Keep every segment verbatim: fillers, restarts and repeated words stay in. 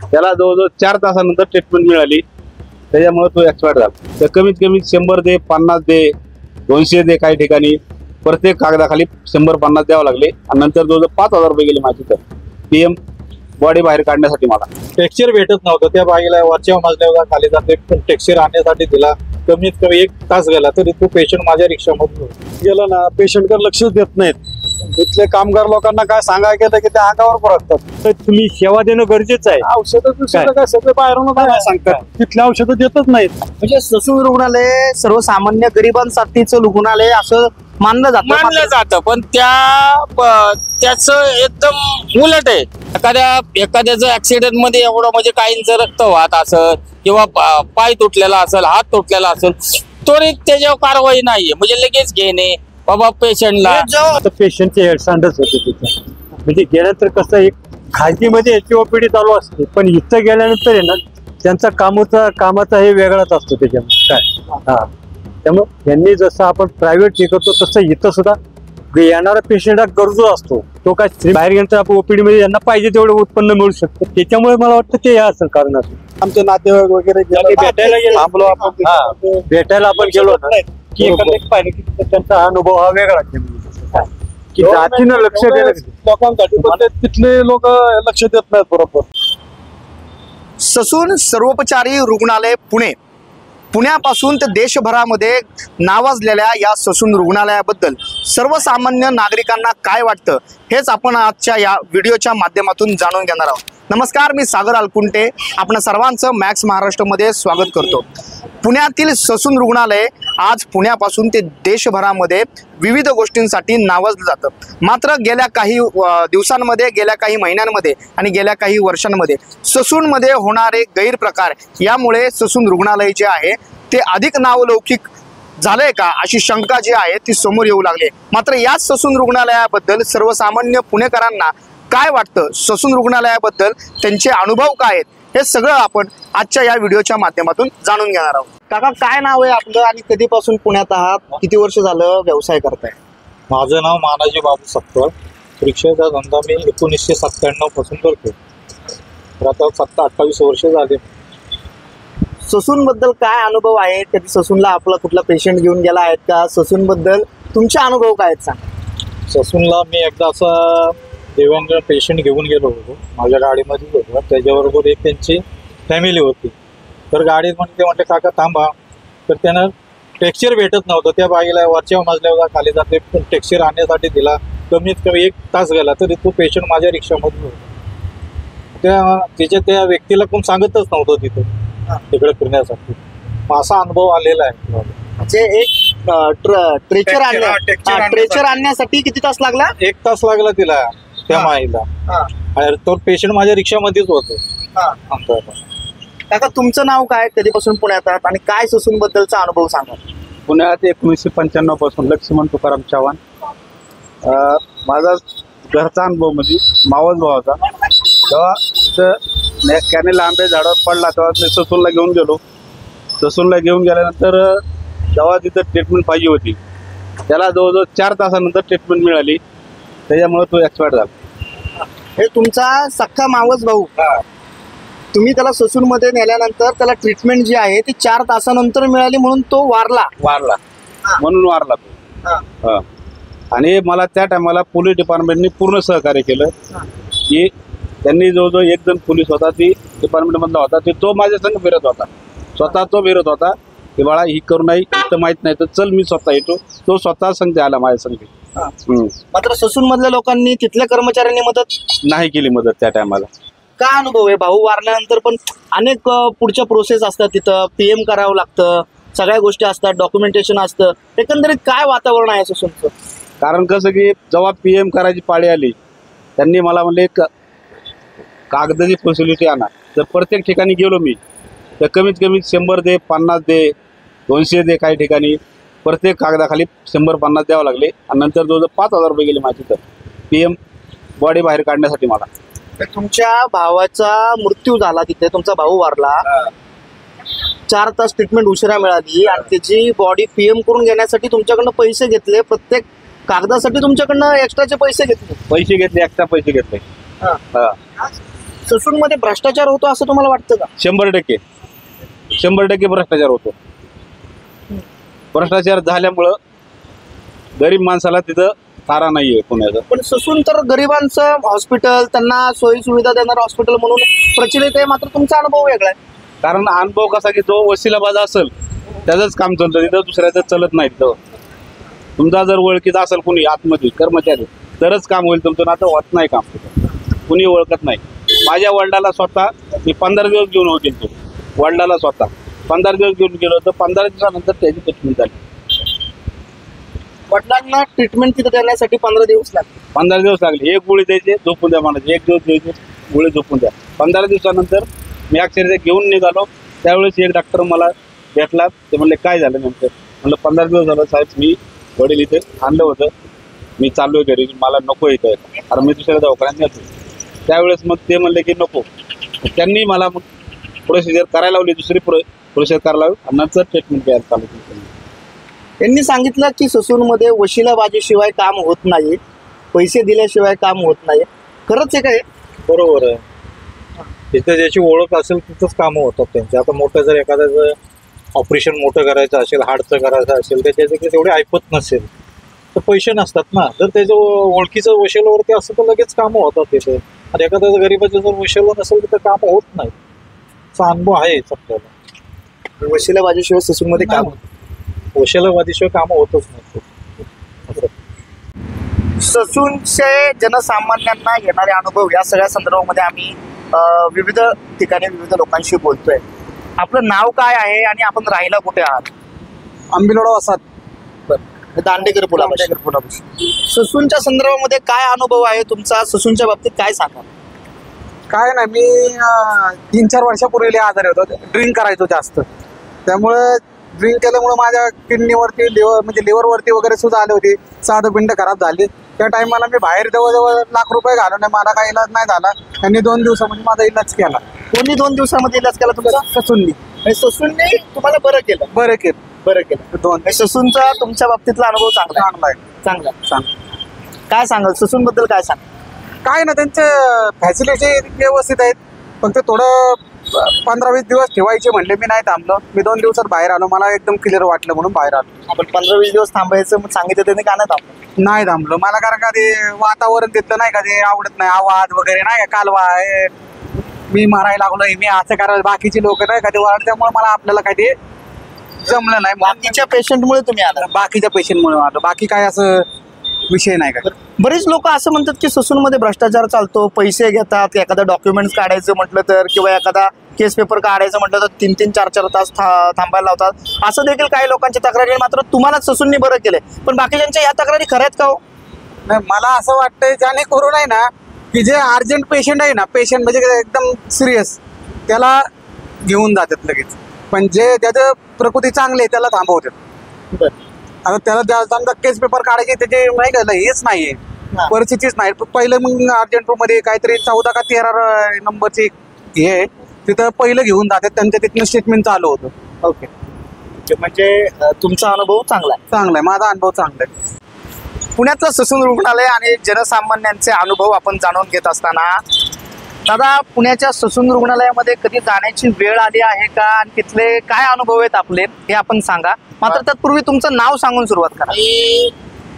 त्याला जवळजवळ चार तासानंतर ट्रीटमेंट मिळाली, त्याच्यामुळे तो एक्सपायर झाला. तर कमीत कमी शंभर दे, पन्नास दे, दोनशे दे, काही ठिकाणी प्रत्येक कागदाखाली शंभर पन्नास द्यावं लागले आणि नंतर जवळजवळ पाच हजार रुपये गेले माझी. तर पीएम बॉडी बाहेर काढण्यासाठी मला टेक्स्चर भेटत नव्हतं. त्या बाईला वरच्या मजल्यावर खाली जाते, पण टेक्स्चर आणण्यासाठी दिला कमीत कमी एक तास गेला, तरी तो पेशंट माझ्या रिक्षामधून गेला ना. पेशंटकडे लक्षच देत नाहीत. इथले कामगार लोकांना काय सांगायला गेलं की ते अंगावर परततात. तर तुम्ही सेवा देणं गरजेचं आहे. औषधं काय सगळं बाहेरून काय सांगतात, तिथले औषधं देतच नाहीत. म्हणजे ससून रुग्णालय सर्वसामान्य गरिबांसाठीचं रुग्णालय असं मानलं जातं मानलं जातं पण त्या त्याच एकदम उलट आहे. एखाद्या एखाद्याचं ऍक्सिडेंट मध्ये एवढं म्हणजे काहींचं रक्त वाहत असेल किंवा पाय तुटलेला असेल, हात तुटलेला असेल, तरी त्याच्यावर कारवाई नाहीये. म्हणजे लगेच घेणे बाबा पेशंटला. आता पेशंटचे हेडसांडच होते तिथे. म्हणजे गेल्यानंतर कसं एक खाजगीमध्ये याची ओपीडी चालू असते, पण इथं गेल्यानंतर आहे ना त्यांचा कामाचा कामाचा हे वेगळाच असतो त्याच्यामध्ये काय. हा त्यामुळे यांनी जसं आपण प्रायव्हेट हे करतो तसं इथं सुद्धा येणारा पेशंट हा गरजू असतो. तो काय बाहेर गेल्यानंतर आपण ओपीडी मध्ये यांना पाहिजे तेवढं उत्पन्न मिळू शकतं. त्याच्यामुळे मला वाटतं ते असं कारण असं आमचे नातेवाईक वगैरे भेटायला गेलो थांबलो आपण, भेटायला आपण गेलो ना की एकंदरीत पाहिलं की त्यांचा अनुभव हा वेगळा की जातीनं लक्ष देणं लोकांसाठी, पण ते तिथले लोक लक्ष देत नाहीत बरोबर. ससून सर्वोपचारी रुग्णालय पुणे, पुण्यापासून ते देशभरामध्ये नावाजलेल्या या ससून रुग्णालयाबद्दल सर्वसामान्य नागरिकांना काय वाटतं हेच आपण आजच्या या व्हिडिओच्या माध्यमातून जाणून घेणार आहोत. नमस्कार, मी सागर अलकुंटे, आपण सर्वांचं मॅक्स महाराष्ट्रमध्ये स्वागत करतो. पुण्यातील ससून रुग्णालय आज पुण्यापासून ते देशभरामध्ये विविध गोष्टींसाठी नावाजलं जातं. मात्र गेल्या काही दिवसांमध्ये, गेल्या काही महिन्यांमध्ये आणि गेल्या काही वर्षांमध्ये ससूनमध्ये होणारे गैरप्रकार यामुळे ससून रुग्णालय जे आहे ते अधिक नावलौकिक झालंय का अशी शंका जी आहे ती समोर येऊ लागली. मात्र याच ससून रुग्णालयाबद्दल सर्वसामान्य पुणेकरांना काय वाटतं, ससून रुग्णालयाबद्दल त्यांचे अनुभव काय आहेत, हे सगळं आपण आजच्या या व्हिडिओच्या माध्यमातून जाणून घेणार आहोत. काका, काय नाव आहे आपलं आणि कधीपासून पुण्यात आहात, किती वर्ष झालं व्यवसाय करताय? माझं नाव मानाजी बाबू सत्तर. रिक्षाचा धंदा मी एकोणीसशे सत्त्याण्णव पासून करतो. तर आता सत्ता अठ्ठावीस वर्ष झाले. ससून बद्दल काय अनुभव आहे? कधी ससूनला आपला कुठला पेशंट घेऊन गेला आहेत का? ससून बद्दल तुमचे अनुभव काय आहेत सांगा. ससूनला मी एकदा असा देवेंद्र पेशंट घेऊन गेलो होतो, माझ्या गाडीमध्ये होतो. त्याच्याबरोबर एक त्यांची फॅमिली होती. तर गाडीत म्हणते म्हटले काका थांबा. तर त्यानं टेक्स्चर भेटत नव्हतं. त्या बाईला वरच्या मजल्यावर खाली जाते, पण टेक्स्चर आणण्यासाठी दिला कमीत कमी एक तास गेला, तरी तो पेशंट माझ्या रिक्षामधून होता. त्या त्याच्या त्या व्यक्तीला कोण सांगतच नव्हतं तिथं तिकडे फिरण्यासाठी. असा अनुभव आलेला आहे. म्हणजे एक ट्रेचर आणल्या ट्रेचर आणण्यासाठी किती तास लागला? एक तास लागला तिला, त्या माईला. तो पेशंट माझ्या रिक्षामध्येच होतो. काका, तुमचं नाव काय, कधीपासून पुण्यात आहात आणि काय ससून बद्दलचा अनुभव सांगा. पुण्यात एकोणीसशे पंच्याण्णव पासून लक्ष्मण तुकाराम चव्हाण. माझा घरचा अनुभव म्हणजे मावस भावाचा. तेव्हा कॅनेल आंबे झाडावर पडला तेव्हा मी ससूनला घेऊन गेलो. ससूनला घेऊन गेल्यानंतर जेव्हा तिथं ट्रीटमेंट पाहिजे होती त्याला जवळजवळ चार तासानंतर ट्रीटमेंट मिळाली, त्याच्यामुळे तो एक्सपायर झाला. हे तुमचा सख्खा मावस भाऊ, तुम्ही त्याला ससून मध्ये नेल्यानंतर त्याला ट्रीटमेंट जी आहे ती चार तासानंतर मिळाली म्हणून तो वारला वारला म्हणून वारला तो. हा. आणि मला त्या टायमाला पोलीस डिपार्टमेंटनी पूर्ण सहकार्य केलं की त्यांनी जवळजवळ एक जण पोलीस होता, ती डिपार्टमेंट मधला होता, ते तो माझ्या संग फिरत होता. स्वतः तो फिरत होता की बाळा ही करू नाही, इथं माहित नाही तर चल मी स्वतः येतो. तो स्वतः संघ आला माझ्या संघ. मात्र ससून मधल्या लोकांनी, तिथल्या कर्मचाऱ्यांनी मदत नाही केली मदत त्या टायमाला. काय अनुभव आहे? भाऊ वारल्यानंतर पण अनेक पुढच्या प्रोसेस असतात, तिथं पीएम करावं लागतं, सगळ्या गोष्टी असतात, डॉक्युमेंटेशन असतं. एकंदरीत काय वातावरण आहे ससूनचं? कारण कसं की जेव्हा पीएम करायची पाळी आली त्यांनी मला म्हणले कागदाची फॅसिलिटी आणा. तर प्रत्येक ठिकाणी गेलो मी तर कमीत कमी शंभर दे, पन्नास दे, दोनशे दे, काही ठिकाणी प्रत्येक कागदाखाली शंभर पन्नास द्यावं लागले आणि नंतर जवळजवळ पाच हजार रुपये गेले माझी. तर पीएम बॉडी बाहेर काढण्यासाठी मला. तुमच्या भावाचा मृत्यू झाला, तिथे तुमचा भाऊ वारला, चार तास ट्रीटमेंट उशिरा मिळाली आणि त्याची बॉडी पीएम करून घेण्यासाठी तुमच्याकडनं पैसे घेतले, प्रत्येक कागदासाठी तुमच्याकडनं एक्स्ट्राचे पैसे घेतले पैसे घेतले एक्स्ट्रा पैसे घेतले. ससूनमध्ये भ्रष्टाचार होतो असं तुम्हाला वाटतं का? शंभर टक्के शंभर टक्के भ्रष्टाचार होतो. भ्रष्टाचार झाल्यामुळं गरीब माणसाला तिथं तारा नाहीये पुण्याचं. पण ससून तर गरिबांचं हॉस्पिटल, त्यांना सोयी सुविधा देणारं हॉस्पिटल म्हणून प्रचलित आहे, मात्र तुमचा अनुभव वेगळा आहे. कारण अनुभव कसा की जो वशिलाबाज असेल त्याचंच काम चालतं, तिथं दुसऱ्याचं चलत नाही. तिथं तुमचा जर ओळखीचा असेल कुणी आतमध्ये कर्मचारी तरच काम होईल, तुमचं नातं होत नाही काम तिथं. कुणी ओळखत नाही. माझ्या वडिलाला स्वतः मी पंधरा दिवस घेऊन गेलो, वडिलाला स्वतः पंधरा दिवस घेऊन गेलो तर पंधरा दिवसानंतर त्याची ट्रीटमेंट झाली. वडिलांना ट्रीटमेंट तिथे देण्यासाठी पंधरा दिवस लागले. पंधरा दिवस लागले. एक गोळी द्यायचे, झोपून द्या म्हणायचे, एक दिवस द्यायचे, गोळी झोपून द्या. पंधरा दिवसानंतर मी अक्षरशः घेऊन निघालो. त्यावेळेस एक डॉक्टर मला भेटला. ते म्हणले काय झालं नेमकं? म्हणलं पंधरा दिवस झालं साहेब, मी वडील इथे आणलं होतं, मी चाललोय घरी, मला नको इथं, कारण मी दुसऱ्या दवाखान्यात नेतो. त्यावेळेस मग ते म्हणले की नको. त्यांनी मला मग प्रोसिजर करायला लावली, दुसरी प्रो प्रोसिजर करायला लावली आणि नंतर ट्रीटमेंट द्यायला चालू केली. त्यांनी सांगितलं की ससूनमध्ये वशिलाबाजीशिवाय काम होत नाही, पैसे दिल्याशिवाय काम होत नाही. खरंच आहे काय? बरोबर आहे. तिथे ज्याची ओळख असेल तिथंच कामं होतात त्यांची. आता मोठं जर एखाद्याचं ऑपरेशन मोठं करायचं असेल, हार्टचं करायचं असेल, त्याच्याकडे तेवढे ऐपत नसेल तर पैसे नसतात ना. जर त्याचं ओळखीचं वशिलावरती असं तर लगेच कामं होतात तिथे. आणि एखाद्या गरीबाचं जर वशिला नसेल तर कामं होत नाही. असा अनुभव आहे आपल्याला. वशिलाबाजीशिवाय ससूनमध्ये काम होत. वशिलाबाजीशिवाय कामं होतच नाही. ससूनचे जनसामान्यांना येणारे अनुभव या सगळ्या संदर्भामध्ये आम्ही अं, विविध ठिकाणी विविध लोकांशी बोलतोय. आपलं नाव काय आहे आणि आपण राहायला कुठे आहात? आंबिलोडा वसाहत, दांडेकर पुलापाशी. ससूनच्या संदर्भामध्ये काय अनुभव आहे तुमचा? ससूनच्या बाबतीत काय सांगा? काय नाही, मी अं, तीन चार वर्षापूर्वी लय आजारी होतो, ड्रिंक करायचो जास्त. त्यामुळे ड्रिंक केल्यामुळे माझ्या किडनीवरती, लिव्हर म्हणजे लिव्हरवरती वगैरे सुद्धा आले होते, साधं पिंड खराब झाली. त्या टायमाला मी बाहेर जवळजवळ लाख रुपये घालवले, मला काही इलाज नाही झाला. त्यांनी दोन दिवसामध्ये माझा इलाज केला. कोणी दोन दिवसामध्ये इलाज केला तुमचा? ससूननी. आणि ससूनने तुम्हाला बरं केलं? बरं केलं. बरं केलं. दोन आणि ससूनचा तुमच्या बाबतीतला अनुभव चांगला आहे? चांगला आहे. चांगला चांगला. काय सांगाल ससून बद्दल? काय सांग? काय ना, त्यांचे फॅसिलिटी व्यवस्थित आहेत. फक्त थोडं पंधरा वीस दिवस ठेवायचे म्हणले, मी नाही थांबलो. मी दोन दिवसात बाहेर आलो, मला एकदम क्लिअर वाटलं म्हणून बाहेर आलो. आपण पंधरा वीस दिवस थांबायचं मग सांगितलं त्यांनी, का नाही थांबलं? नाही थांबलो. मला कारण का ते वातावरण तिथलं नाही का ते आवडत नाही, आवाज वगैरे नाही का, कालवा आहे, मी मारायला लागलोय, मी असं करायला, बाकीची लोक नाही का ते वाढ, त्यामुळे मला आपल्याला काय ते जमलं नाही. बाकीच्या पेशंटमुळे तुम्ही आला? बाकीच्या पेशंटमुळे आलो, बाकी काय असं विषय नाही का. बरेच लोक असं म्हणतात की ससूनमध्ये भ्रष्टाचार चालतो, पैसे घेतात. एखादा डॉक्युमेंट्स काढायचं म्हटलं तर किंवा एखादा केस पेपर काढायचं म्हटलं तर तीन तीन चार चार तास था थांबायला लावतात. असं देखील काही लोकांची तक्रारी आहे. मात्र तुम्हाला ससूननी बरं केलंय. पण बाकीच्यांच्या या तक्रारी खऱ्या आहेत का हो? नाही, मला असं वाटतंय ज्याने करून आहे ना, की जे अर्जंट पेशंट आहे ना, पेशंट म्हणजे एकदम सिरियस, त्याला घेऊन जातात लगेच. पण जे त्याचं प्रकृती चांगली आहे त्याला थांबवतात. आता त्याला समजा केस पेपर काढायचे त्याचे नाही का हेच नाहीये, परिस्थितीच नाही. पहिलं मग अर्जंट मध्ये काहीतरी चौदा का तेरा नंबरची हे आहे, तिथं पहिलं घेऊन जातात, त्यांच्या तिथनं स्टेटमेंट चालू होतं. ओके, म्हणजे तुमचा अनुभव चांगला आहे? चांगला आहे, माझा अनुभव चांगला आहे. पुण्यातलं ससून रुग्णालय आणि जनसामान्यांचे अनुभव आपण जाणून घेत असताना, दादा पुण्याच्या ससून रुग्णालयामध्ये कधी जाण्याची वेळ आली आहे का आणि तिथले काय अनुभव आहेत आपले हे आपण सांगा. मात्र तत्पूर्वी तुमचं नाव सांगून सुरुवात करा. मी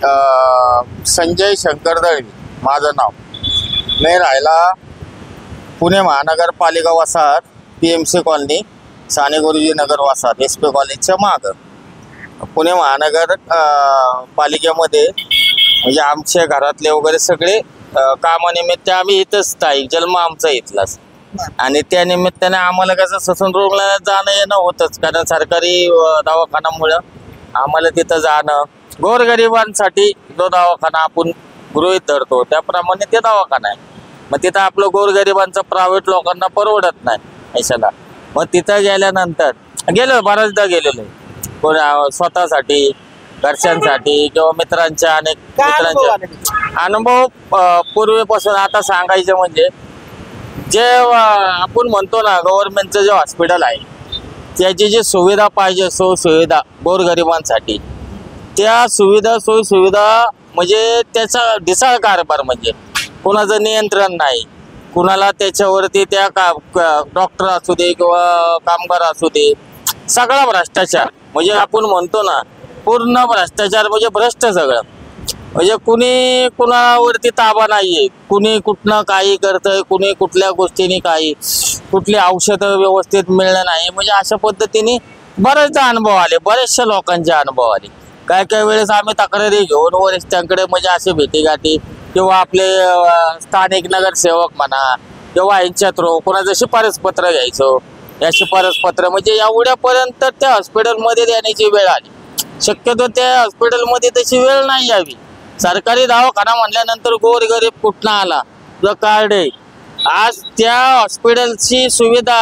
संजय शंकर दळवी माझं नाव. मी राहायला पुणे महानगरपालिका वसाहत, P M C colony, Sane Guruji Nagar वसाहत, एस पी कॉलेजच्या मागं. पुणे महानगर पालिकेमध्ये म्हणजे आमच्या घरातले वगैरे सगळे कामानिमित्त आम्ही इथंच स्थायिक, जन्म आमचा इथलाच. आणि त्या निमित्ताने आम्हाला कसं ससून रुग्णालयात जाणं येणं होतंच, कारण सरकारी दवाखान्यामुळं आम्हाला तिथं जाणं, गोरगरिबांसाठी जो दवाखाना आपण गृहीत धरतो त्याप्रमाणे ते दवाखाना आहे. मग तिथं आपलं गोरगरिबांचं प्रायव्हेट लोकांना परवडत नाही पैशाला. मग तिथं गेल्यानंतर गेलो, बऱ्याचदा गेलेलो, कोणा स्वतःसाठी, घरच्यांसाठी किंवा मित्रांच्या अनेक मित्रांच्या अनुभव पूर्वीपासून. आता सांगायचं म्हणजे जे आपण म्हणतो ना गव्हर्नमेंटचं जे हॉस्पिटल आहे त्याची जी सुविधा पाहिजे, सोय सुविधा गोरगरिबांसाठी, त्या सुविधा सोयी सुविधा म्हणजे त्याचा ढिसाळ कारभार, म्हणजे कोणाचं नियंत्रण नाही. कुणाला त्याच्यावरती त्या का डॉक्टर असू दे किंवा कामगार असू दे, सगळा भ्रष्टाचार. म्हणजे आपण म्हणतो ना पूर्ण भ्रष्टाचार, म्हणजे भ्रष्ट सगळं. म्हणजे कुणी कुणावरती ताबा नाहीये, कुणी कुठनं काही करतंय, कुणी कुठल्या गोष्टीने काही, कुठली औषधं व्यवस्थित मिळणं नाही. म्हणजे अशा पद्धतीने बरेचदा अनुभव आले, बरेचशा लोकांचे अनुभव आले. काय काय वेळेस आम्ही तक्रारी घेऊन वरिष्ठांकडे म्हणजे असे भेटीगाठी किंवा आपले अं, स्थानिक नगरसेवक म्हणा किंवा यांच्या थ्रू कोणाचं शिफारस पत्र घ्यायचो. या शिफारस पत्र म्हणजे एवढ्यापर्यंत त्या हॉस्पिटलमध्ये देण्याची वेळ आली. शक्यतो त्या हॉस्पिटलमध्ये तशी वेळ नाही यावी. सरकारी दवाखाना म्हणल्यानंतर गोरगरीब कुठनं आला जो कार्ड आहे. आज त्या हॉस्पिटलची सुविधा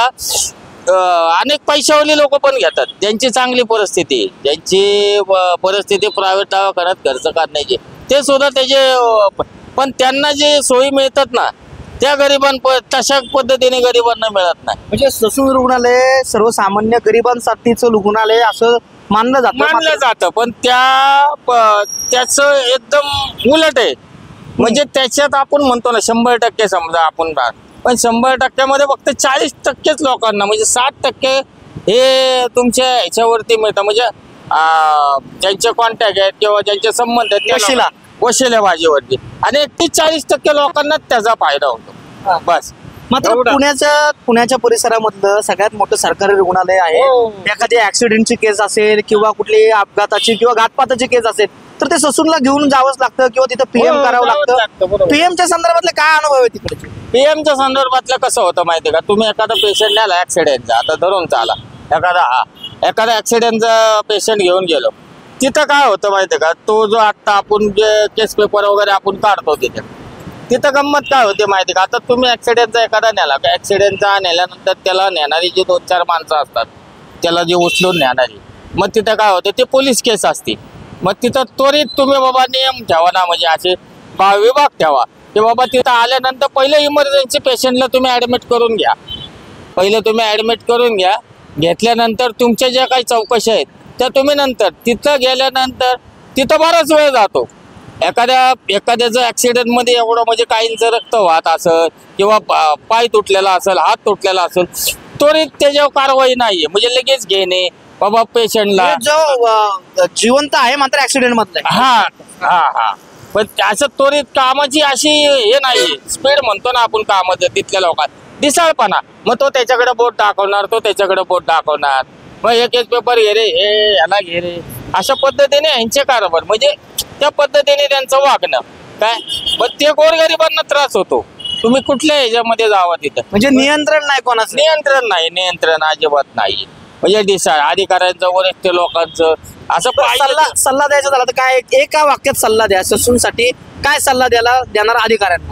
अं, अनेक पैशावाली लोक पण घेतात, ज्यांची चांगली परिस्थिती, ज्यांची ब- परिस्थिती प्रायव्हेट दवाखान्यात खर्च करण्याची, ते सुद्धा त्याचे अं, पण त्यांना जे सोयी मिळतात ना त्या गरिबां तशा पद्धतीने गरिबांना मिळत नाही. म्हणजे ससून रुग्णालय सर्वसामान्य गरिबांसाठीचं रुग्णालय असं मानलं जातं. मानलं जातं, पण त्या प- त्याचं एकदम उलट आहे. म्हणजे त्याच्यात आपण म्हणतो ना शंभर टक्के समजा आपण राहत, पण शंभर टक्क्यामध्ये फक्त चाळीस टक्केच लोकांना म्हणजे साठ टक्के हे तुमच्या ह्याच्यावरती मिळतं. म्हणजे अं, ज्यांचे कॉन्टॅक्ट आहेत किंवा ज्यांचे संबंध आहेत त्या वशिला. लोकांना- वशिलेबाजीवरती, आणि एकतीस चाळीस टक्के लोकांना त्याचा फायदा होतो बस. मात्र एवढं. पुण्याच्या पुण्याच्या परिसरामधलं सगळ्यात मोठं सरकारी रुग्णालय आहे. हो. एखादी ऍक्सिडेंटची केस असेल किंवा कुठली अपघाताची किंवा घातपाताची केस असेल तर ते ससूनला घेऊन जावंच लागतं किंवा तिथं पीएम हो, करावं जावंच लागतं, लागतं. बरोबर. पीएमच्या संदर्भातले काय अनुभव आहे तिकडचे? पीएमच्या संदर्भातलं कसं होतं माहितीये का, तुम्ही एखादा पेशंट न्याला ऍक्सिडेंटचा, आता धरून चाला एखादा हा एखादा ऍक्सिडेंटचा पेशंट घेऊन गेलो, तिथं काय होतं माहितीये का, तो जो आता आपण जे केस पेपर वगैरे आपण काढतो तिथे, तिथं गंमत काय होते माहिती का, आता तुम्ही ऍक्सिडेंटचा एखादा नेला, ऍक्सिडेंटचा नेल्यानंतर त्याला नेणारी जी दोन चार माणसं असतात, त्याला जे उचलून नेणारी, मग तिथं काय होतं ते पोलीस केस असते. मग तिथं त्वरित तुम्ही बाबा नियम ठेवा ना, म्हणजे असे बा विभाग ठेवा की बाबा तिथं आल्यानंतर पहिले इमर्जन्सी पेशंटला तुम्ही ऍडमिट करून घ्या. पहिले तुम्ही ऍडमिट करून घ्या. घेतल्यानंतर तुमच्या ज्या काही चौकशा आहेत त्या तुम्ही नंतर, तिथं गेल्यानंतर तिथं बराच वेळ जातो. एखाद्या एखाद्याचं ऍक्सिडेंटमध्ये एवढं म्हणजे काहींचं रक्त वाहत असेल किंवा पा- पाय तुटलेला असेल, हात तुटलेला असेल, त्वरित त्याच्यावर कारवाई नाहीये. म्हणजे लगेच घेणे बाबा पेशंटला, म्हणजे जो अं, जिवंत आहे मात्र ऍक्सिडेंट मधला आहे. हा हा हा पण असं त्वरित कामाची अशी हे नाही, स्पीड म्हणतो ना आपण कामाचं तिथल्या लोकांत, दिसाळपणा. मग तो त्याच्याकडे बोट दाखवणार, तो त्याच्याकडे बोट दाखवणार, मग हे केस पेपर घे रे, हे याला घे रे, अशा पद्धतीने यांचे कारभार, म्हणजे त्या पद्धतीने त्यांचं वागणं काय. मग ते गोरगरिबांना त्रास होतो. तुम्ही कुठल्या ह्याच्यामध्ये जावा तिथं, म्हणजे नियंत्रण नाही कोणाचं. नियंत्रण नाही, नियंत्रण अजिबात नाही. म्हणजे दिसाळ अधिकाऱ्यांचं, वरिष्ठ लोकांचं असं पाहिजे. सल्ला सल्ला द्यायचा झाला तर काय, एका वाक्यात सल्ला द्या ससूनसाठी, काय सल्ला द्यायला देणार अधिकाऱ्यांना?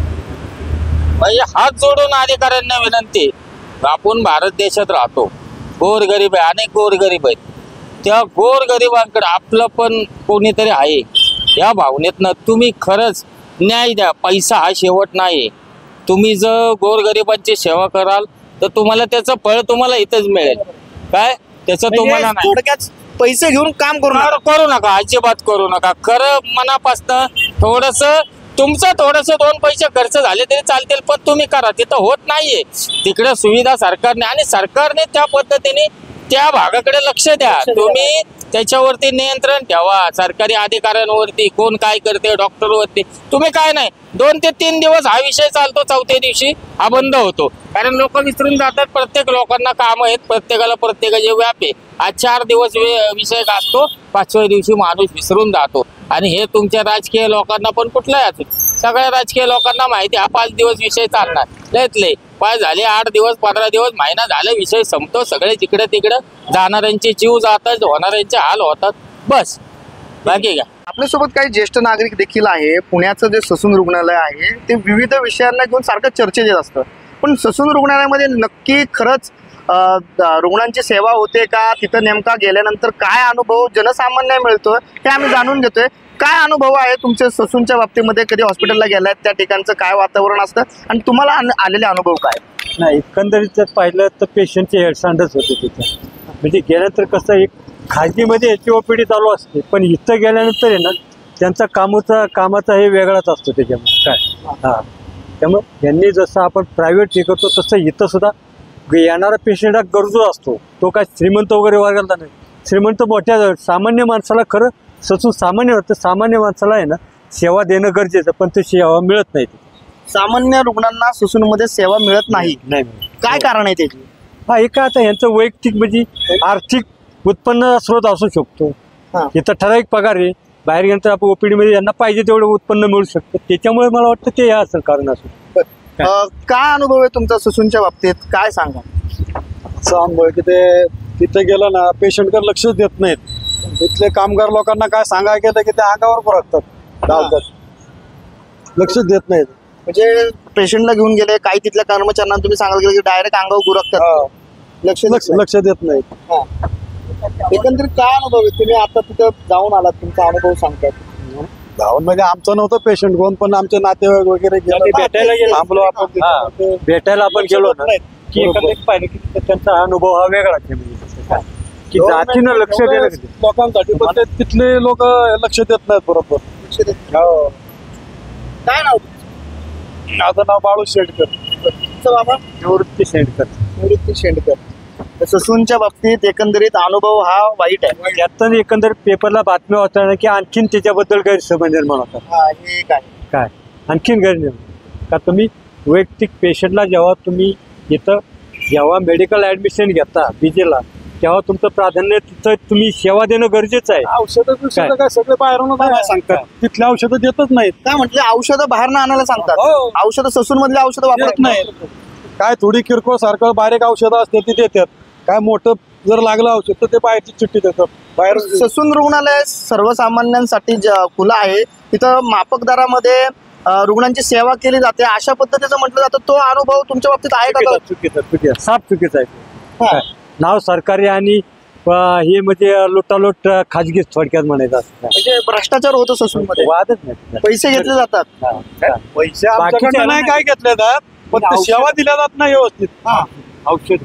म्हणजे हात जोडून अधिकाऱ्यांना विनंती, आपण भारत देशात राहतो, गोरगरीब आहे, अनेक गोरगरीब आहेत. त्या गोरगरिबांकडे आपलं पण कोणीतरी आहे या भावनेतनं तुम्ही खरंच न्याय द्या. पैसा हा शेवट नाही. तुम्ही जर गोरगरिबांची सेवा कराल तर तुम्हाला त्याचं फळ तुम्हाला इथंच मिळेल. काय त्याचं तुम्हाला म्हणजे नाही. थोडक्यात पैसे घेऊन काम करू नका. करू करू नका, अजिबात करू नका. खरं मनापासनं थोडस तुमचं थोडस दोन पैसे खर्च झाले तरी चालतील, पण तुम्ही करा. तिथं होत नाहीये, तिकडे सुविधा सरकारने, आणि सरकारने त्या पद्धतीने त्या भागाकडे लक्ष द्या. तुम्ही त्याच्यावरती नियंत्रण ठेवा. सरकारी अधिकाऱ्यांवरती कोण काय करते, डॉक्टरवरती तुम्ही काय नाही. दोन ते तीन दिवस हा विषय चालतो, चौथ्या दिवशी हा बंद होतो. कारण लोक विसरून जातात. प्रत्येक लोकांना काम आहेत, प्रत्येकाला प्रत्येकाचे व्याप आहे. आज चार दिवस वे- विषय असतो, पाचव्या दिवशी माणूस विसरून जातो. आणि हे तुमच्या राजकीय लोकांना पण कुठलाही असो, सगळ्या राजकीय लोकांना माहिती हा पाच दिवस विषय चालणार, लयत लय पाच झाले, आठ दिवस, पंधरा दिवस, महिना झाले, विषय संपतो. सगळे तिकडे तिकडे जाणाऱ्यांचे जीव जातात, होणाऱ्यांचे हाल होतात, बस बाकी काय. आपल्यासोबत काही ज्येष्ठ नागरिक देखील आहे. पुण्याचं जे ससून रुग्णालय आहे ते विविध विषयांना घेऊन सारखं चर्चेत येत असतं. पण ससून रुग्णालयामध्ये नक्की खरंच अं, द- रुग्णांची सेवा होते का? तिथं नेमका गेल्यानंतर काय अनुभव जनसामान्य मिळतोय हे आम्ही जाणून घेतोय. काय अनुभव आहे तुमचे ससूनच्या बाबतीमध्ये? कधी हॉस्पिटलला गेलात, त्या ठिकाणचं काय वातावरण असतं आणि तुम्हाला आन- आलेले अनुभव काय? नाही, एकंदरीत जर पाहिलं तर पेशंटचे हेडसांडच होते तिथे. म्हणजे गेल्यानंतर कसं, एक खाजगीमध्ये याची ओपीडी चालू असते, पण इथं गेल्यानंतर आहे ना त्यांचा कामाचा कामाचा हे वेगळाच असतो त्याच्यामध्ये काय. हा त्यामुळे यांनी जसं आपण प्रायव्हेट हे करतो तसं इथं सुद्धा येणारा पेशंट हा गरजू असतो. तो काय श्रीमंत वगैरे वर्गाला नाही. श्रीमंत मोठ्या सामान्य माणसाला खरं ससून सामान्य होतं. सामान्य माणसाला आहे ना सेवा देणं गरजेचं, पण ती सेवा मिळत नाही. सामान्य रुग्णांना ससूनमध्ये सेवा मिळत नाही, नाही काय कारण आहे त्याची? हा एक आता यांचं वैयक्तिक म्हणजे आर्थिक उत्पन्न स्रोत असू शकतो. हा. इथं ठराविक पगार आहे, बाहेर गेल्यानंतर आपण ओपीडी मध्ये यांना पाहिजे तेवढं उत्पन्न मिळू शकतं. त्याच्यामुळे मला वाटतं ते हे असेल कारण असेल. अं, काय अनुभव आहे तुमचा ससूनच्या बाबतीत, काय सांगा? असं अनुभव आहे की ते तिथे गेलं ना पेशंटकडे लक्षच देत नाहीत. इथले कामगार लोकांना काय सांगायला गेलं की ते अंगावर फरकतात, धावतात, लक्षच देत नाहीत. म्हणजे पेशंटला घेऊन गेले, काही तिथल्या कर्मचाऱ्यांना तुम्ही सांगायला गेले की डायरेक्ट अंगावर गुरकतात, लक्ष लक्ष लक्ष देत नाहीत. एकंदरीत काय अनुभव आहे? तुम्ही आता तिथं जाऊन आलात, तुमचा अनुभव सांगतात. धावून म्हणजे आमचं नव्हतं पेशंट कोण, पण आमचे नातेवाईक वगैरे आम्ही भेटायला गेलो. थांबलो आपण तिथं. हा, ते भेटायला आपण गेलो ना की बरोबर. एकंदरीत पाहिलं की तिथं त्यांचा हा अनुभव हा वेगळाच आहे. म्हणजे तसं काय की जातीनं लक्ष देणं गरजेचं. लोकांसाठी पण ते तिथले लोक लक्ष देत नाहीत बरोबर. हो. काय नाव माझं नाव बाळू शेडकर. तुमचं बाबा? निवृत्ती सेंटर निवृत्ती शेंडकर. ससूनच्या बाबतीत एकंदरीत अनुभव हा वाईट आहे. त्यातून एकंदर पेपरला बातम्या होताना की आणखीन त्याच्याबद्दल गैरसमज निर्माण होतात. हा, हे काय काय आणखीन गैरनिर्माण का तुम्ही वैयक्तिक पेशंटला जेव्हा तुम्ही इथं जेव्हा मेडिकल ऍडमिशन घेता बीजेला, तेव्हा तुमचं प्राधान्य तिथं तुम्ही सेवा देणं गरजेचं आहे. औषधं बिषधं काय सगळे बाहेरून काय सांगतात, तिथले औषधं देतच नाहीत. काय म्हटले? औषधं बाहेर आणायला सांगतात. हो. औषधं ससून मधले औषधं देत वापरत नाही. काय थोडी किरकोळ सारखं बारीक औषधं असते ती देतात. काय मोठं जर लागलं औषध तर ते बाहेरची चिठ्ठी देतात. बाहेर ससून रुग्णालय सर्वसामान्यांसाठी ज- खुलं आहे. तिथं माफक दरामध्ये अं, रुग्णांची सेवा केली जाते, अशा पद्धतीचं म्हटलं जातं. तो अनुभव तुमच्या बाबतीत आहे का? चुकीचा चुकीचा चुकीचा साफ चुकीचा आहे. हा. काय? नाव सरकारी आणि अं, हे म्हणजे लुटालूट अं, खाजगी थोडक्यात म्हणायचं असं काय. म्हणजे भ्रष्टाचार होतो ससून मध्ये, वादच नाही. पैसे घेतले जातात. हा, हा. पैसे बाकीचे आमच्याकडे नाही काय घेतले जात, पण ते सेवा दिल्या जात नाही व्यवस्थित. औषध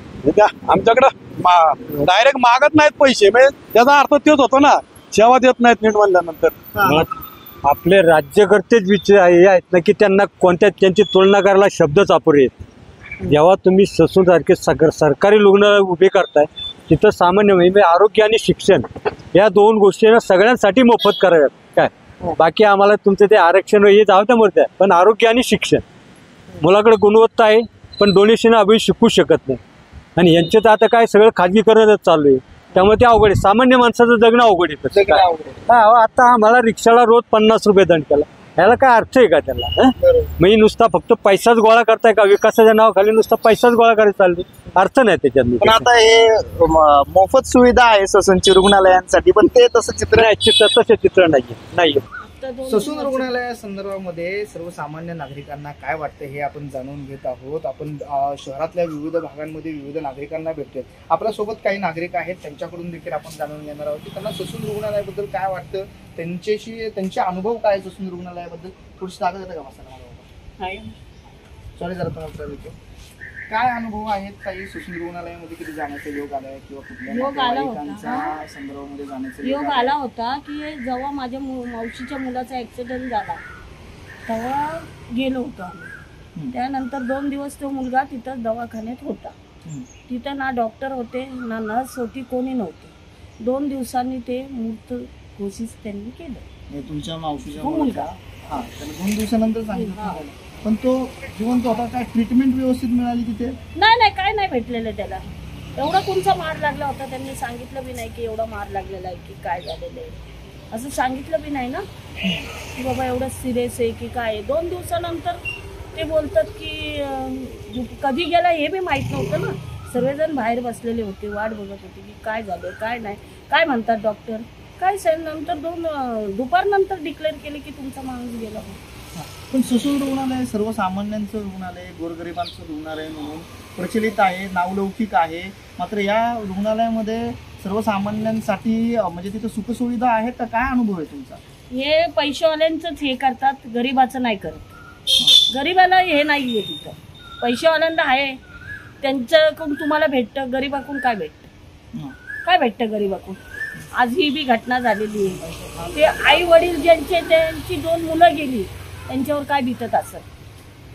आमच्याकडं डायरेक्ट मागत नाहीत पैसे, म्हणजे त्याचा अर्थ तेच होतो ना, सेवा देत नाहीत नीट म्हणल्यानंतर. आपले राज्यकर्तेच विचार हे आहेत ना की त्यांना कोणत्या त्यांची तुलना करायला शब्दच अपुरे आहेत. जेव्हा तुम्ही ससून सारखे सग- सरकारी रुग्णालय उभे करताय तिथं सामान्य म्हणजे आरोग्य आणि शिक्षण या दोन गोष्टींना सगळ्यांसाठी मोफत कराव्यात. काय बाकी आम्हाला तुमचं ते आरक्षण हे जाऊ त्या मूर्त्या, पण आरोग्य आणि शिक्षण मुलाकडे गुणवत्ता आहे, पण डोनेशन अभि शिकू शकत नाही. आणि यांचं तर आता काय सगळं खाजगीकरणच चालू आहे, त्यामुळे ते अवघड आहे. सामान्य माणसाचं जगणं अवघड आहे. जगणं अवघड आहे. हा, आता आम्हाला रिक्षाला रोज पन्नास रुपये दंड केला, याला काय अर्थ आहे का त्याला? हं? म्हणजे नुसता फक्त पैसाच गोळा करताय का? विकासाच्या नावाखाली नुसता पैसाच गोळा करायला चालले, अर्थ नाही पण त्याच्यात. आता हे म- मोफत सुविधा आहे ससूनची रुग्णालयांसाठी, पण ते तसं चित्र नाही, चित्र तसे चित्र नाहीये नाहीये ससून रुग्णालया संदर्भामध्ये सर्वसामान्य नागरिकांना काय वाटतं हे आपण जाणून घेत आहोत. आपण अ, शहरातल्या विविध भागांमध्ये विविध नागरिकांना भेटतोय. आपल्यासोबत काही नागरिक आहेत, त्यांच्याकडून देखील आपण जाणून घेणार आहोत की त्यांना ससून रुग्णालयाबद्दल काय वाटतं, त्यांच्याशी त्यांचे अनुभव काय ससून रुग्णालयाबद्दल. थोडीशी जागा देता का मला? सॉरी जरा तुम्हाला उत्तर देतो. काय अनुभव आहेत काही ससून रुग्णालयामध्ये कधी जाण्याचा योग आलाय किंवा कुठल्या योग आला होता. नातेवाईकांच्या संदर्भामध्ये जाण्याचा योग आला होता की जेव्हा माझ्या मु- मावशीच्या मुलाचा ऍक्सिडेंट झाला तेव्हा गेलो होतो आम्ही. त्यानंतर दोन दिवस तो मुलगा तिथं दवाखान्यात होता. तिथं ना डॉक्टर होते ना नर्स होती, कोणी नव्हते. दोन दिवसांनी ते मृत घोषित त्यांनी केलं. म्हणजे तुमच्या मावशीचा हो, मुलगा. हा, त्याला दोन दिवसानंतर सांगितलं तुम्हाला. पण तो जिवंत होता, काय ट्रीटमेंट व्यवस्थित मिळाली तिथे? नाही नाही काय नाही भेटलेलं त्याला. एवढा कोणचा मार लागला होता त्यांनी सांगितलं बी नाही की एवढा मार लागलेला आहे की काय झालेलं आहे, असं सांगितलं बी नाही ना की बाबा एवढं सिरियस आहे की काय. दोन दिवसानंतर ते बोलतात की अं, कधी गेला हे बी माहीत नव्हतं ना. सर्वजण बाहेर बसलेले होते, वाट बघत होते की काय झालं काय नाही. काय म्हणतात डॉक्टर काय साहेब, नंतर दोन अं, दुपारनंतर डिक्लेअर केले की तुमचा माणूस गेला. पण ससून रुग्णालय सर्वसामान्यांचं रुग्णालय, गोरगरिबांचं रुग्णालय म्हणून प्रचलित आहे, नावलौकिक आहे. मात्र या रुग्णालयामध्ये सर्वसामान्यांसाठी अं, म्हणजे तिथे सुखसुविधा आहेत का? काय अनुभव आहे तुमचा? हे पैशावाल्यांचंच हे करतात, गरिबाचं नाही करत. गरिबाला हे नाही आहे तिथं. पैशावाल्यांना आहे, त्यांच्याकडून तुम्हाला भेटतं, गरिबाकडून काय भेटतं? काय भेटतं गरिबाकडून? आज ही बी घटना झालेली आहे. ते आई वडील ज्यांचे त्यांची दोन मुलं गेली त्यांच्यावर काय बितत असत.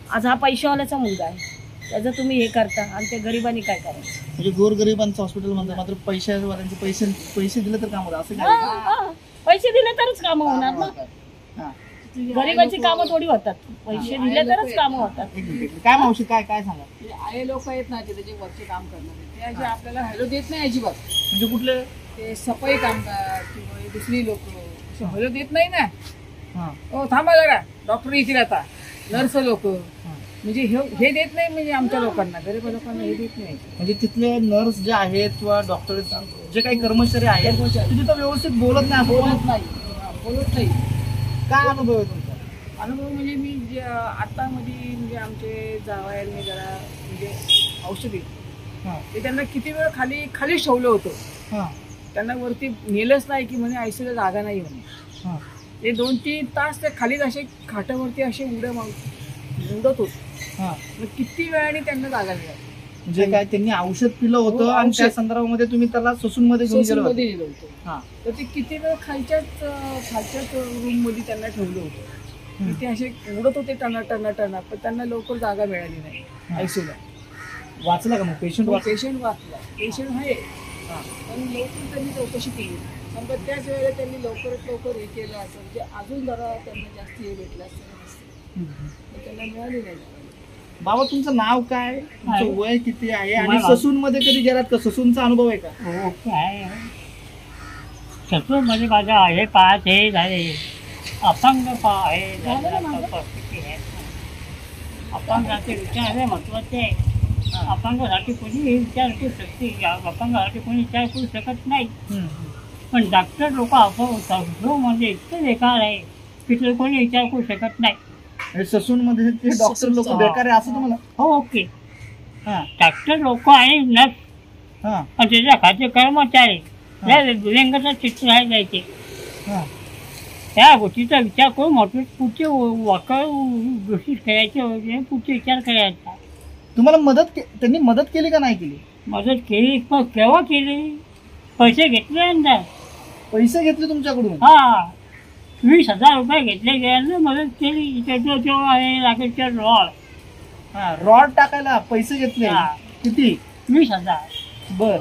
आज हा पैशावाल्याचा मुलगा आहे, त्याचं तुम्ही हे करता आणि त्या गरिबांनी काय करायचं? म्हणजे गोरगरिबांचं हॉस्पिटल म्हणतात, मात्र पैशावाल्यांचे पैसे पैसे दिले तर काम होतं असं हा, काय? हा. पैसे दिले तरच कामं होणार ना. हा. गरिबाची कामं थोडी होतात, पैसे दिले तरच कामं होतात. एक मिनिट, एक मिनिट. काय मावशी काय काय सांगा? आहे लोक आहेत ना ते त्याचे वरचे काम करणारे, ते असे आपल्याला हॅलो देत नाही अजिबात. म्हणजे कुठले? ते सफाई कामगार किंवा हे दुसरी लोक हॅलो देत नाही ना. हा. हो थांबा जरा, डॉक्टर येतील आता, नर्स लोक म्हणजे हे हे देत नाही, म्हणजे आमच्या लोकांना, गरीब लोकांना हे देत नाही. म्हणजे तिथले नर्स जे आहेत किंवा डॉक्टर जे काही कर्मचारी आहेत ते तिथं व्यवस्थित बोलत नाही, असं बोलत नाही, हा, बोलत नाही. काय अनुभव आहे तुमचा? अनुभव म्हणजे मी जे आता मध्ये म्हणजे आमचे जावयांनी जरा म्हणजे औषधी हा. ते त्यांना किती वेळ खाली खाली ठेवलं होतं, हा. त्यांना वरती नेलंच नाही की म्हणे आयसीला जागा नाही म्हणे. हा. ते दोन तीन तास ते खालीच असे खाटावरती असे उड्या मार उडत होते. हा. मग किती वेळाने त्यांना जागा मिळाली. म्हणजे काय त्यांनी औषध पिलं होतं हो, आणि औषध. त्या संदर्भामध्ये तुम्ही त्याला ससून मध्ये घेऊन गेलो होता. मध्ये दिलं होतं. हा. तर ते किती वेळ खालच्याच अं, खालच्याच रूम मध्ये त्यांना ठेवलं होतं. हम्म. ते असे उडत होते टना टना टना, पण त्यांना लवकर जागा मिळाली नाही आयसीला. वाचला का मग पेशंट वाचला? पेशंट वाचला, पेशंट आहे, पण लवकर त्यांनी चौकशी केली. समजा त्याच वेळेला त्यांनी लवकरात लवकर हे केलं असं म्हणजे अजून जरा त्यांना जास्त हे भेटलं असतं, पण त्यांना मिळाली नाही. बाबा तुमचं नाव काय, तुमचं वय किती आहे आणि ससून मध्ये कधी गेलात का? ससूनचा अनुभव आहे का? हो काय ससून मध्ये माझा आहे पाच हे झाले, अपंग पा आहे परिस्थिती आहे. अपंगाचे विचार हे महत्वाचे आहे. अपंगासाठी कोणी विचार करू शकते, अपंगासाठी कोणी विचार करू शकत नाही. पण डॉक्टर लोक अपंग म्हणजे इतकं बेकार आहे की ते कोणी विचार करू शकत नाही. ससून मध्ये ते डॉक्टर लोक बेकार आहे असं तुम्हाला? हो ओके. हा. डॉक्टर लोक आणि नर्स हा. आणि त्याच्या खाते कर्मचारी या व्यंगाचं चित्र आहे जायचे. हा. त्या गोष्टीचा विचार करून मोठे पुढचे वाकड गोष्टी करायचे होते, पुढचे विचार करायचा. तुम्हाला मदत के- त्यांनी मदत केली का नाही केली? मदत केली पण केव्हा केली? पैसे घेतले ना, पैसे घेतले तुमच्याकडून? हा वीस हजार रुपये घेतले गेले, मदत केली. त्याचं जो आहे राकेशच्या रॉड, हा. रॉड टाकायला पैसे घेतले? हा. किती? वीस हजार. बर.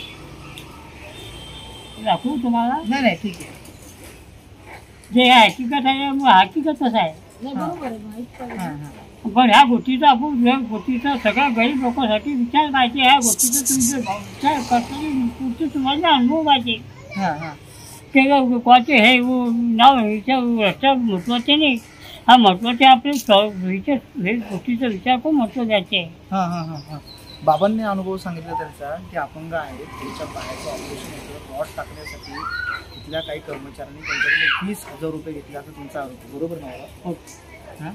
दाखवू तुम्हाला नाही नाही ठीक आहे. जे हकीकत आहे मग हकीकतच आहे. नाही, बरोबर आहे, माहित पडलं. हा, हा. पण ह्या गोष्टीचा आपण या गोष्टीचा सगळ्या गरीब लोकांसाठी विचार पाहिजे. ह्या गोष्टीचा तुम्ही विचार करताना पुढचे तुम्हाला अनुभव पाहिजे. हा, हा. ते कोणाचे हे नाव रस्ता महत्वाचे नाही, हा महत्वाचे आपले विचार हे गोष्टीचा विचार खूप महत्व द्यायचे आहे. हा, हा, हा, हा. बाबांनी अनुभव सांगितला त्यांचा की अपंग आहेत, त्यांच्या पायाचं ऑपरेशन होतं, रॉड टाकण्यासाठी तिथल्या काही कर्मचाऱ्यांनी त्यांच्याकडे वीस हजार रुपये घेतले असं तुमचा आरोप, बरोबर नाही? हो. हा?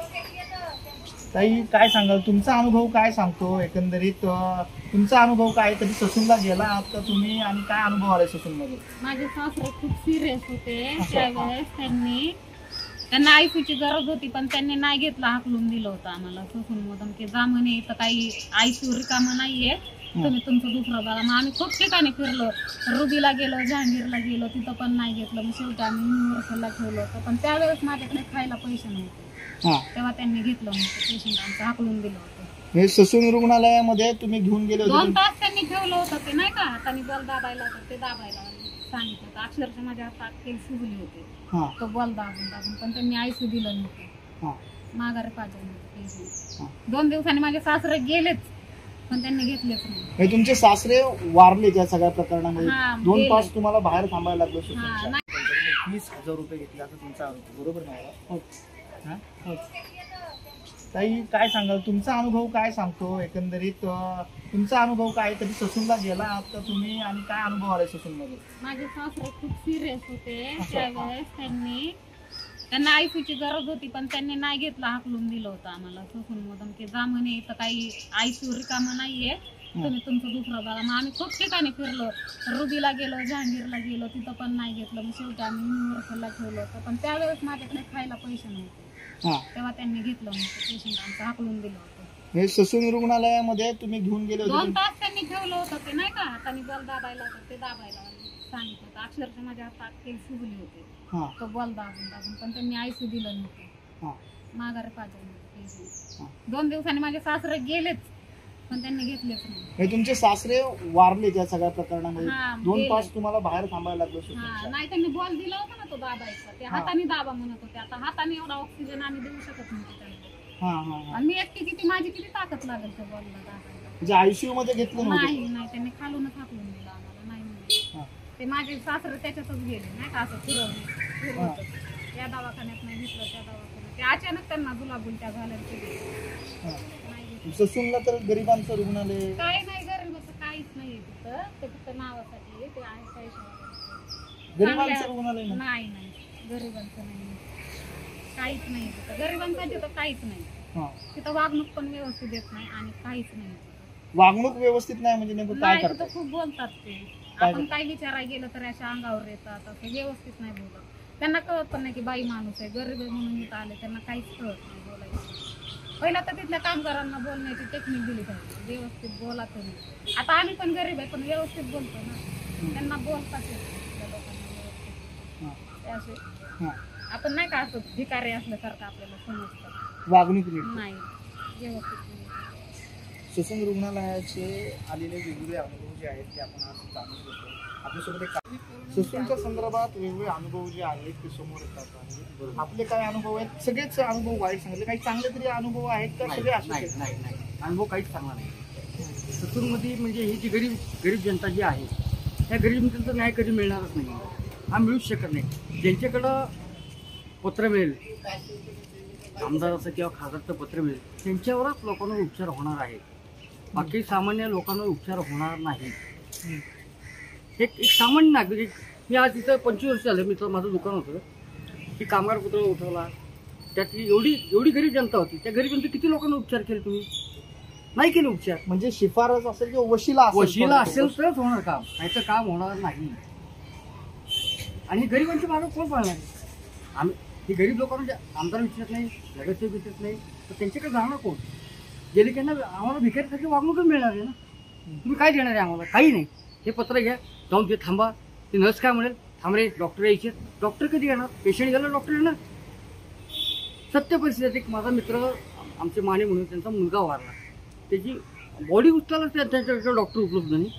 ताई काय सांगाल, तुमचा अनुभव काय सांगतो एकंदरीत? अं, तुमचा अनुभव काय, कधी ससूनला गेला आहात का तुम्ही आणि काय अनुभव आलाय ससूनमध्ये? माझे सासरे खूप सिरियस होते त्यावेळेस, त्यांनी त्यांना आयसीयूची गरज होती पण त्यांनी नाही घेतलं, हाकलून दिलं होतं आम्हाला ससून मधून की जा म्हणे इथं काही आयसीयू रिकामं नाहीये, तुम्ही तुमचं दुसरं बघा. मग आम्ही खूप ठिकाणी फिरलो, रुबीला गेलो, जहांगीरला गेलो, तिथं पण नाही घेतलं. मग शेवटी आम्ही युनिव्हर्सलला ठेवलं होतं, पण त्यावेळेस माझ्याकडे खायला पैसे नव्हते, तेव्हा त्यांनी घेतलं नव्हतं, पेशंट आमचं हाकलून दिलं होतं. हे ससून रुग्णालयामध्ये तुम्ही घेऊन गेले दोन होते? तास त्यांनी ठेवलं होतं, ते नाही का हाताने बॉल दाबायला होतं, ते दाबायला सांगितलं होतं. अक्षरशः माझ्या हातात तेल सुजली होती, हा. तो बॉल दाबून दाबून, पण त्यांनी आयसीयू दिलं हा. नव्हतं, माघारी पाठवलं पेशंट. दोन दिवसांनी माझे सासरे गेलेच, पण त्यांनी घेतलेच नाही. हे तुमचे सासरे वारले त्या सगळ्या प्रकरणामध्ये? हा, दोन गेले. तास तुम्हाला बाहेर थांबायला लागलं हा, ससूनच्या. नाही. त्यांच्याकडे वीस हजार रुपये घेतले असं तुमचा आरोप, बरोबर नाही? हो. हा? ताई काय सांगाल, तुमचा अनुभव काय सांगतो एकंदरीत? अं, तुमचा अनुभव काय, कधी ससूनला गेला आहात का तुम्ही आणि काय अनुभव आलाय ससूनमध्ये? माझे सासरे खूप सिरियस होते त्यावेळेस, त्यांनी त्यांना आयसीयूची गरज होती पण त्यांनी नाही घेतलं, हाकलून दिलं होतं आम्हाला ससून मधून की जा म्हणे इथं काही आयसीयू रिकामं नाहीये, तुम्ही तुमचं दुसरं बघा. मग आम्ही खूप ठिकाणी फिरलो, रुबीला गेलो, जहांगीरला गेलो, तिथं पण नाही घेतलं. मग शेवटी आम्ही युनिव्हर्सलला ठेवलं होतं, पण त्यावेळेस माझ्याकडे खायला पैसे नव्हते, तेव्हा त्यांनी घेतलं नव्हतं, पेशंट आमचं हाकलून दिलं होतं. हे ससून रुग्णालयामध्ये तुम्ही घेऊन गेले दोन होते? तास त्यांनी ठेवलं होतं, ते नाही का हाताने बॉल दाबायला होतं, ते दाबायला सांगितलं होतं. अक्षरशः माझ्या हातात तेल सुजली होती, हा. तो बॉल दाबून दाबून, पण त्यांनी आयसीयू दिलं नव्हतं, हा. माघारी पाठवलं. पेशंट. दोन दिवसांनी माझे सासरे गेलेच पण त्यांनी घेतलेच नाही. म्हणजे तुमचे सासरे वारले त्या सगळ्या प्रकरणामध्ये, हा, दोन गेले. तास तुम्हाला बाहेर थांबायला लागलं हा सुसुनच्या. नाही त्यांनी बॉल दिला होता ना तो दाबायचा, ते हा. हाताने दाबा म्हणत होते. आता हाताने एवढा ऑक्सिजन आम्ही देऊ शकत नव्हतो त्यांना. हा हा हा. आणि मी एकटी किती माझी किती ताकद लागेल त्या बॉलला दाबायला. म्हणजे आयसीयू मध्ये घेतलं नव्हतं. नाही नाही त्यांनी खालूनच हाकलून दिलं आम्हाला. नाही हा. नाही ते माझे सासरे त्याच्यातच गेले नाही का, असं फिरवलं फिरवत त्या दवाखान्यात नाही घेतलं त्या दवाखान्यात. ते अचानक त्यांना जुलाबुलट्या झाल्या हा. ससूनला तर गरिबांचं रुग्णालय काय नाही, गरीबाचं काहीच नाहीये तिथं. ते फक्त नावासाठी आहे, ते आहे पैशावर. गरिबांचं चांगल्या- रुग्णालय नाही. नाही नाही गरिबांचं नाही, काहीच नाही तिथं. गरिबांसाठी तर काहीच नाही हा. तिथं. वागणूक पण व्यवस्थित देत नाही आणि काहीच नाही. वागणूक व्यवस्थित नाही म्हणजे नेमकं काय नाही करतात? तिथं खूप बोलतात ते. काय आपण काही विचारायला गेलं तर अशा अंगावर येतात, असं व्यवस्थित नाही बोलत. त्यांना कळत पण नाही की बाई माणूस आहे, गरीब आहे म्हणून इथं आले, त्यांना काहीच कळत नाही बोलायचं. पहिला तर तिथल्या कामगारांना बोलण्याची टेक्निक दिली पाहिजे, व्यवस्थित बोला तुम्ही. आता आम्ही पण गरीब आहे पण व्यवस्थित बोलतो ना, त्यांना बोलतात तिथल्या लोकांना व्यवस्थित. ते असे हा. आपण नाही का असं भिकारी असल्यासारखं आपल्याला समजतं. वागणूक नीट. नाही व्यवस्थित नाही. ससून रुग्णालयाचे आलेले वेगवेगळे अनुभव जे आहेत ते आपण आज जाणून घेतो. आपल्यासोबत एक ससूनच्या संदर्भात वेगवेगळे अनुभव जे आहेत ते समोर येतात आहे. आपले काय अनुभव आहेत? सगळेच अनुभव वाईट सांगितले, काही चांगले तरी अनुभव आहेत का? सगळे असू नाही शकतात? नाही नाही अनुभव काहीच चांगला नाही. ससूनमध्ये म्हणजे ही जी गरीब गरीब जनता जी आहे त्या गरीब जनतेचा न्याय कधी मिळणारच नाही, हा मिळूच शकत नाही. ज्यांच्याकडं पत्र मिळेल, आमदाराचं किंवा खासदारचं पत्र मिळेल, त्यांच्यावरच लोकांवर उपचार होणार आहे. बाकी सामान्य लोकांवर उपचार होणार नाही. एक एक सामान्य नागरिक, मी आज तिथं पंचवीस वर्ष झालं, मी तर माझं दुकान होतं, की कामगार पुतळा उठवला, त्यात एवढी एवढी गरीब जनता होती, त्या गरीब जनता किती लोकांना उपचार केले तुम्ही? नाही केले उपचार. म्हणजे शिफारस असेल किंवा वशिला असेल, वशिला असेल तरच होणार काम, नाही तर काम होणार नाही. आणि गरिबांची मागं कोण पाळणार? आम्ही ही गरीब लोकांना आमदार विचारत नाही, नगरसेवक विचारत नाही, तर त्यांच्याकडे जाणार कोण? गेले त्यांना आम्हाला भिकारीसाठी वागणूकच मिळणार आहे ना. तुम्ही काय देणार आहे आम्हाला? काही नाही. हे पत्र घ्या, जाऊन ते थांबा. ते नर्स काय म्हणेल, थांब रे डॉक्टर यायचे. डॉक्टर कधी येणार? पेशंट गेला डॉक्टर येणार. सत्य परिस्थिती. एक माझा मित्र आमचे माने म्हणून, त्यांचा मुलगा वारला, त्याची बॉडी उचलायला त्यांच्याकडे डॉक्टर उपलब्ध नाही.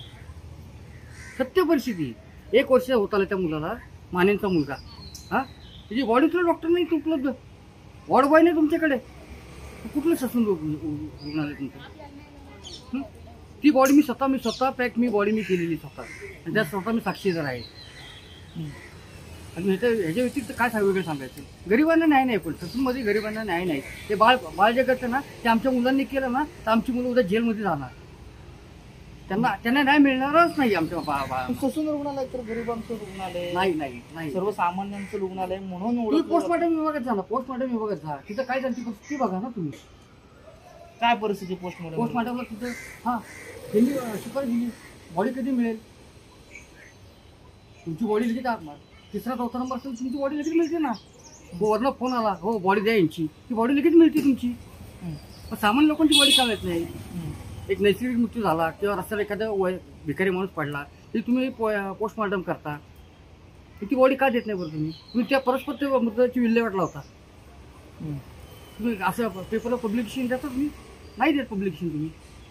सत्य परिस्थिती. एक वर्ष होत आलं त्या मुलाला, मानेंचा मुलगा, हा त्याची बॉडी उचला डॉक्टर नाही उपलब्ध. वॉर्ड बॉय नाही तुमच्याकडे. कुठलं ससून रुग्णालय तुमचं? ती बॉडी मी स्वतः मी स्वतः पॅक मी बॉडी मी केलेली स्वतः, आणि त्यात स्वतः मी साक्षीदार आहे. आणि ह्याच्या ह्याच्या व्यतिरिक्त काय वेगळं सांगायचं? गरिबांना न्याय नाही, पण ससूनमध्ये गरिबांना न्याय नाही. ते बाळ बाळ जे करतं ना, ते आमच्या मुलांनी केलं ना, तर आमची मुलं उद्या जेलमध्ये जाणार. त्यांना त्यांना न्याय मिळणारच नाही. आमच्या ससून रुग्णालय तर गरिबांचं रुग्णालय नाही नाही नाही सर्वसामान्यांचं रुग्णालय म्हणून तुम्ही पोस्टमॉर्टम विभागात जा ना, पोस्टमॉर्टम विभागात जा. तिथं काय त्यांची परिस्थिती बघा ना तुम्ही. काय परिस्थिती पोस्टमॉर्टम? पोस्टमॉर्टमला तिथं हा त्यांनी शिफारस दिली, बॉडी कधी मिळेल? तुमची बॉडी लगेच आत्मा तिसरा चौथा नंबर असेल, तुमची बॉडी लगेच मिळते ना. हो वरनं फोन आला, हो बॉडी द्या यांची, ती बॉडी लगेच मिळते तुमची. पण सामान्य लोकांची बॉडी का मिळत नाही? एक नैसर्गिक मृत्यू झाला किंवा रस्त्याला एखादा वय भिकारी माणूस पडला, तरी तुम्ही पोस्टमॉर्टम करता, ती बॉडी का देत नाही बरं तुम्ही? तुम्ही त्या परस्पर ते मृताची विल्हेवाट लावता. तुम्ही असं पेपरला पब्लिकेशन देता, तुम्ही नाही देत पब्लिकेशन तुम्ही.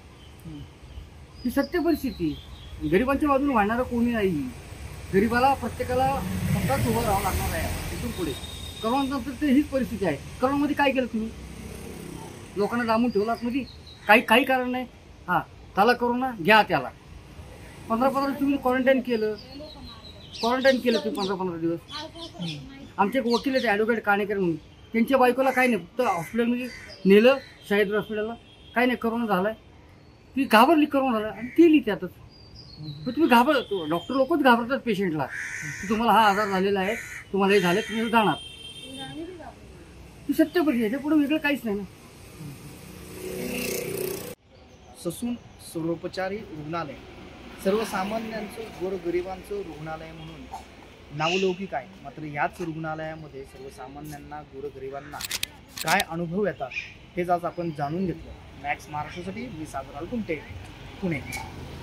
ही सत्य परिस्थिती. गरिबांच्या बाजूने वाढणारं कोणी नाही. गरिबाला प्रत्येकाला स्वतःच उभं राहावं लागणार आहे इथून पुढे. करोनानंतर तर हीच परिस्थिती आहे. करोनामध्ये काय केलं तुम्ही? लोकांना लांबून ठेवलं आतमध्ये, काही काही कारण नाही. हां त्याला करोना घ्या, त्याला पंधरा पंधरा तुम्ही क्वारंटाईन केलं, क्वारंटाईन केलं तुम्ही पंधरा पंधरा दिवस. आमचे एक वकील आहेत ॲडव्होकेट काणेकर म्हणून, त्यांच्या बायकोला काही नाही, फक्त हॉस्पिटलमध्ये नेलं, शाहिद हॉस्पिटलला, काही नाही करोना झालाय. ती घाबरली, करोना झाला आणि केली त्यातच. पण तुम्ही घाबर डॉक्टर लोकच घाबरतात पेशंटला, की तुम्हाला हा आजार झालेला आहे, तुम्हाला हे झालं, तुम्ही जाणार. ती सत्य परिस्थिती, याच्या पुढे वेगळं काहीच नाही ना. ससून सर्वोपचारी रुग्णालय सर्वसामान्यांचं गोरगरिबांचं रुग्णालय म्हणून नावलौकिक आहे. मात्र याच रुग्णालयामध्ये सर्वसामान्यांना गोरगरिबांना काय अनुभव येतात हेच आज आपण जाणून घेतलं. मॅक्स महाराष्ट्रासाठी मी सागर अलकुंटे, पुणे.